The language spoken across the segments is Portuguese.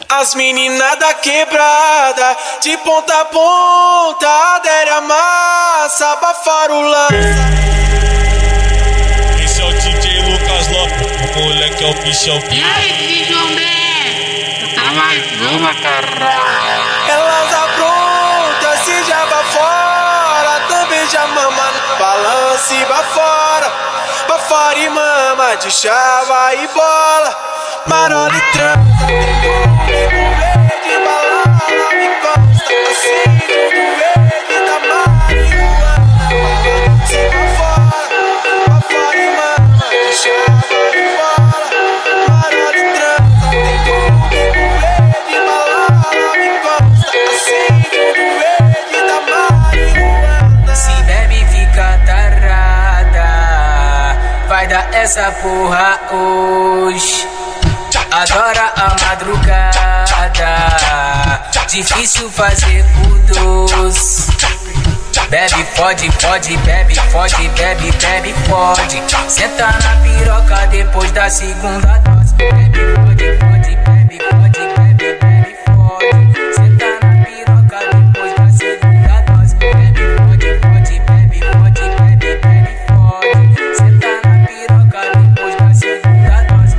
As meninas da quebrada, de ponta a ponta, adere a massa, abafaram o lança. Esse é o DJ Lucas Lopes, o moleque é o bichão. E aí, João B? Tá mais uma, caralho. Elas aprontam, se já bafora, também já mama no balance, bafora e mama de chava e bola, marola e trança, tem verde, balada, me consta, assim, tudo verde da marihuana, se bafora e mama de chava e bola, marola e trança, tem verde, balada, me consta, assim, tudo verde da marihuana. Se bebe fica tarada, vai dar essa porra hoje. Adora a madrugada, difícil fazer o doce. Bebe, fode, fode, bebe, fode, bebe, bebe, fode. Senta na piroca depois da segunda dose. Bebe, fode, fode, bebe, fode, bebe, bebe, fode. Senta na piroca depois da segunda dose. Bebe, fode, fode, bebe, fode, bebe, bebe, fode. Senta na piroca depois da segunda dose.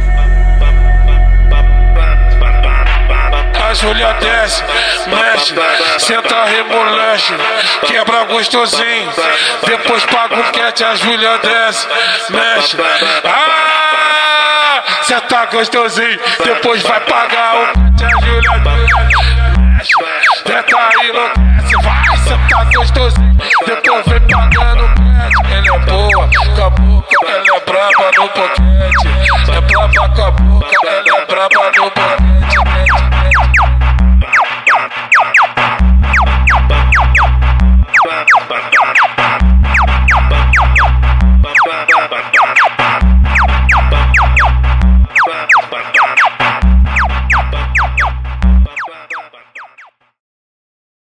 A Júlia desce, mexe, senta remolexe, quebra gostosinho, depois paga o cat. A Júlia desce, mexe, senta gostosinho, depois vai pagar o cat. A Júlia mexe, senta aí, enlouquece, vai sentar gostosinho, depois vem pagando o cat. Ela é boa, com a boca, ela é braba no pouquinho.